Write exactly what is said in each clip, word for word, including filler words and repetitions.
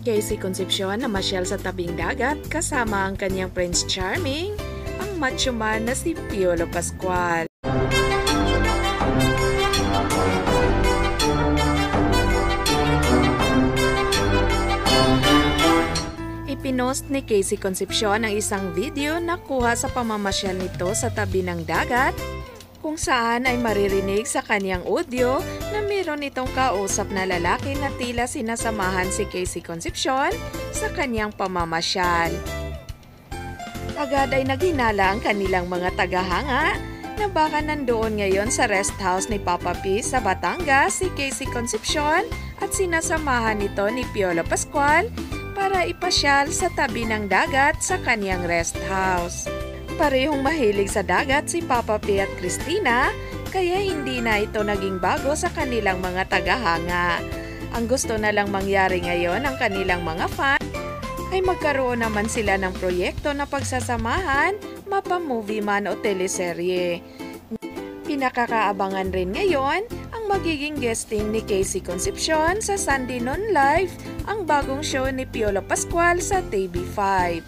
Casey Concepcion namasyal sa tabing dagat kasama ang kanyang Prince Charming, ang macho man na si Piolo Pascual. Ipinost ni Casey Concepcion ang isang video na kuha sa pamamasyal nito sa tabi ng dagat, kung saan ay maririnig sa kanyang audio na mayroon itong kausap na lalaki na tila sinasamahan si Casey Concepcion sa kanyang pamamasyal. Agad ay naghinala ang kanilang mga tagahanga na baka nandoon ngayon sa rest house ni Papa P sa Batangas si Casey Concepcion at sinasamahan nito ni Piolo Pascual para ipasyal sa tabi ng dagat sa kanyang rest house. Parehong mahilig sa dagat si Papa P at Christina, kaya hindi na ito naging bago sa kanilang mga tagahanga. Ang gusto na lang mangyari ngayon ng kanilang mga fan ay magkaroon naman sila ng proyekto na pagsasamahan, mapa-movie man o teleserye. Pinakakaabangan rin ngayon ang magiging guesting ni Casey Concepcion sa Sunday Noon Live, ang bagong show ni Piolo Pascual sa T V five.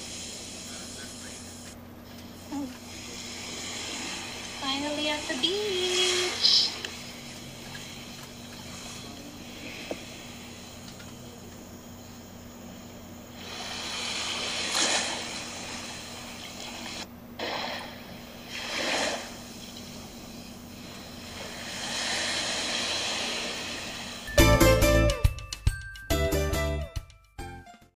Finally at the beach.